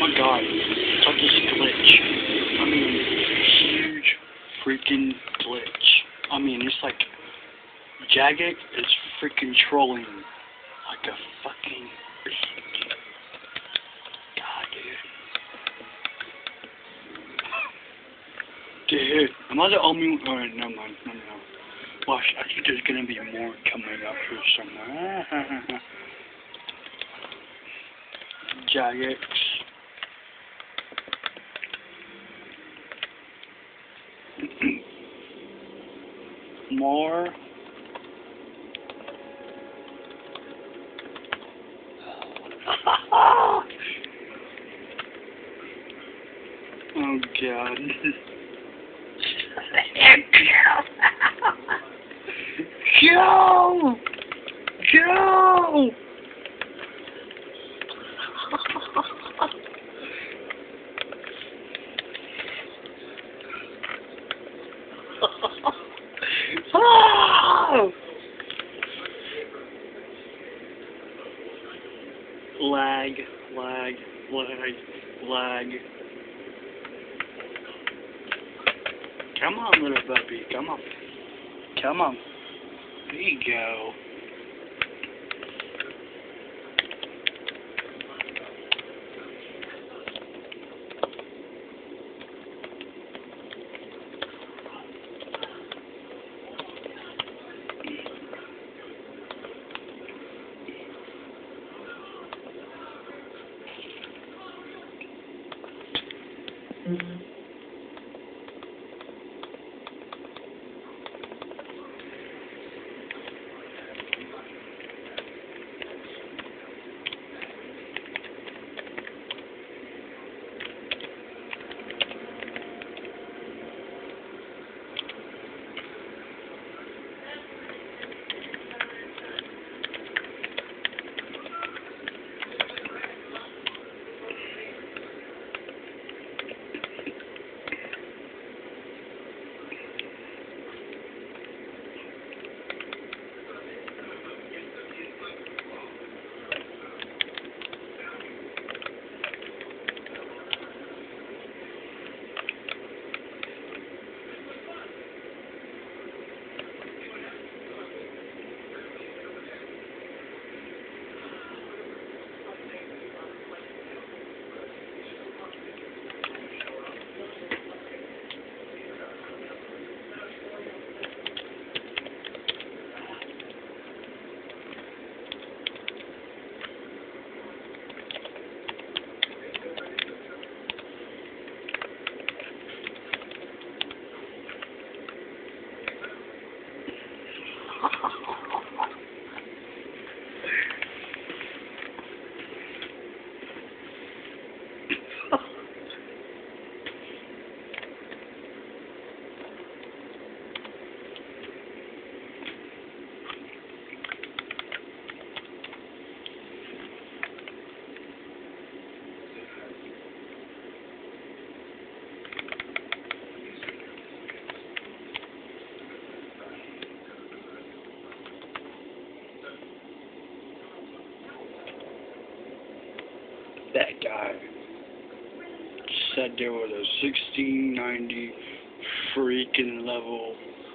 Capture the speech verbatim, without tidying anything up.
my god, it's like this glitch. I mean, huge freaking glitch. I mean, it's like, Jagged is freaking trolling like a fucking bitch. God, dude. Dude, am I the only one? Alright, never mind, no, no. Watch, I think there's gonna be more coming up here somewhere. Jagged. More. Oh god. Go! Go! Oh! Lag, lag, lag, lag. Come on, little puppy, come on. Come on. There you go. Mm-hmm. That guy said there was a sixteen ninety freaking level